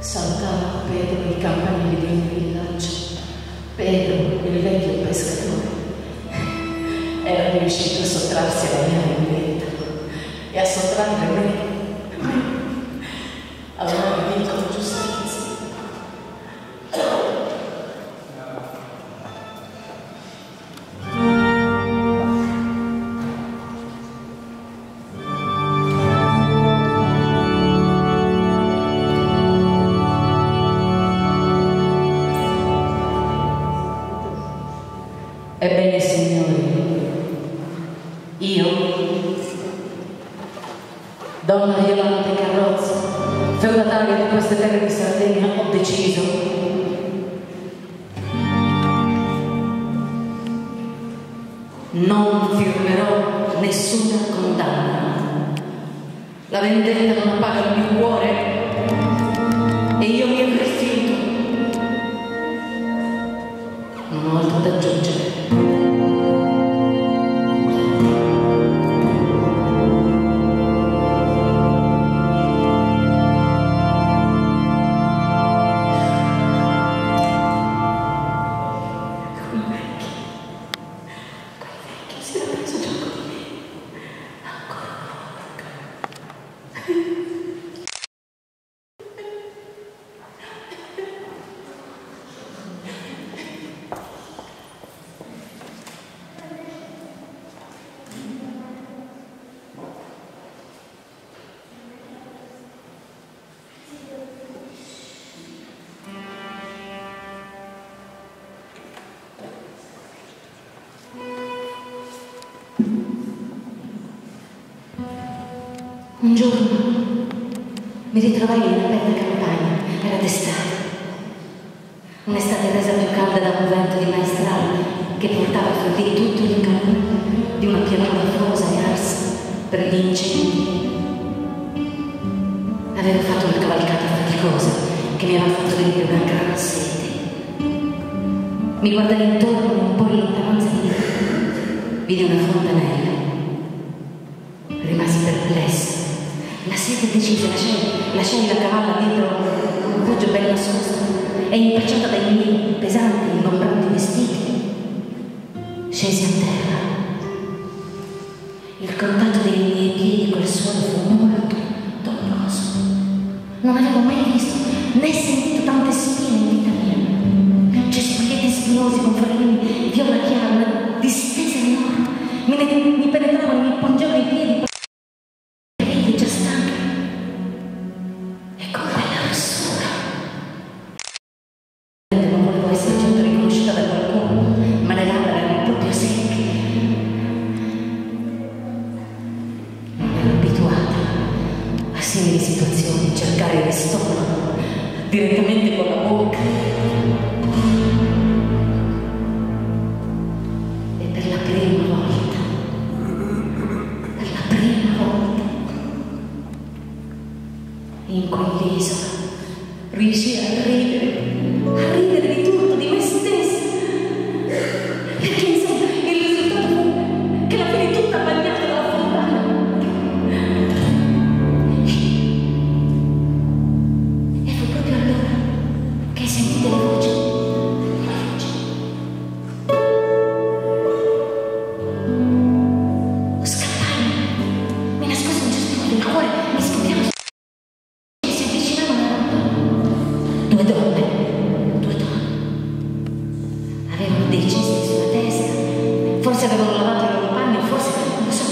Saltava Pedro i campanili di un villaggio. Pedro, il vecchio pescatore, era riuscito a sottrarsi alla mia vendetta e a sottrarre me. Allora dico giustizia. Ebbene signori, io, donna Violante Carrozza, feudataria di queste terre di Sardegna, ho deciso non firmerò nessuna condanna. La vendetta non paga il mio cuore e io mi rifiuto. Non ho altro da aggiungere. Un giorno mi ritrovai in una bella campagna, era d'estate. Un'estate resa più calda da un vento di maestrale che portava a fiorire tutto il calore di una pianura affosa e arsa per gli incendi. Avevo fatto una cavalcata faticosa che mi aveva fatto venire una gran sete. Mi guardai intorno e un po' in lontananza vidi una fontanella. Rimasi perplessa. La sete decise, lasciai la cavalla dietro un poggio ben nascosto e impacciata dai miei pesanti e ingombranti vestiti. Scesi a terra. Il contatto dei miei piedi col suolo fu molto doloroso. Non avevo mai visto né sentito tante spine in vita mia. Cespughetti spinosi con forellini viola chiara, una distesa enorme. Mi penetravano, mi pungevano i piedi. Già stanca e con quella rossura non volevo essere certo riconosciuta da qualcuno, ma le labbra erano proprio secche. Non ero abituata a simili situazioni, cercare il ristoro direttamente con la bocca. E per la prima volta in quell'isola riuscii a ridere di tutto, di me stessa, perché insomma il risultato fu che la finì tutta bagnata dalla fontana. E fu proprio allora che sentì delle voci, scappai, mi nascosi un gesto del cuore, mi scoppiava. Due donne. Avevano dei cesti sulla testa, forse avevano lavato i loro panni, forse non lo so.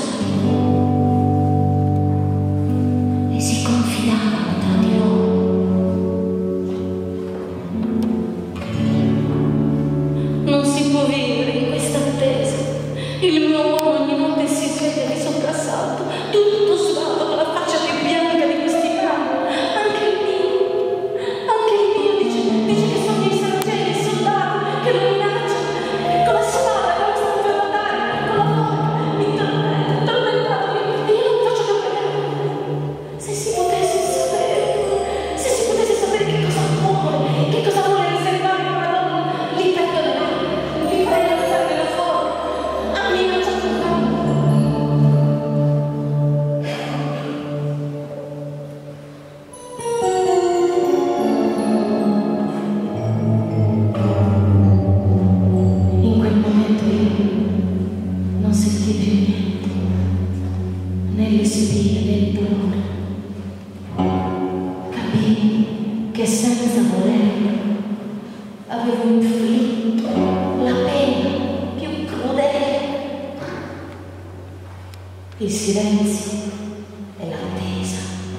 E si confidavano tra di loro. Non si può vivere in questa attesa. Il mio uomo ogni notte si sveglia di soprassalto, tutto sudato, con la faccia più bianca di questi brani. Anche il mio dice che sono i sergenti, i soldati, che lo minacciano, con la che senza volerlo avevo inflitto la pena più crudele. Il silenzio e l'attesa.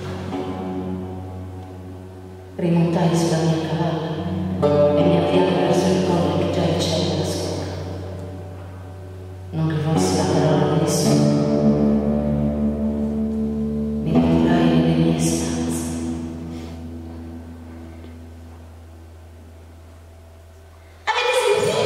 Rimontai sulla mia cavalla e mi avviai verso il colle che già il cielo era scuro. Non rivolsi la parola a nessuno. Mi ritirai nelle mie stanze. Avete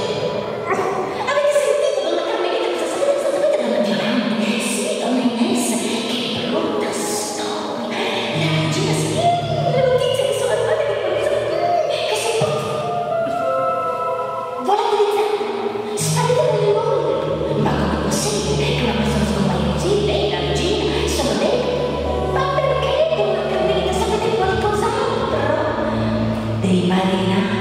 sentito, donna Carmelita, cosa sapete, donna Violante? Sì, donna Inés, che brutta storia. La regina le notizie che sono arrivate che si volatilizzate, sparite nelle nuove. Ma come è possibile che una persona scompaia così? Lei, la regina, sono lei? Ma perché, donna Carmelita, sapete qualcos'altro? Dei marinai